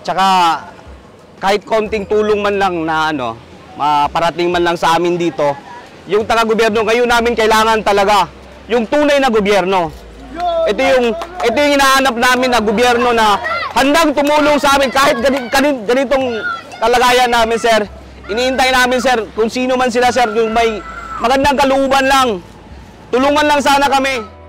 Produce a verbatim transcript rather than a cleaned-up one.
Tsaka kahit konting tulong man lang na ano, maparating man lang sa amin dito, yung taga-gobyerno ngayon namin kailangan talaga, yung tunay na gobyerno. Ito yung, ito yung hinahanap namin na gobyerno na handang tumulong sa amin kahit ganit, ganitong kalagayan namin, sir. Iniintay namin, sir, kung sino man sila, sir, yung may magandang kalooban lang. Tulungan lang sana kami.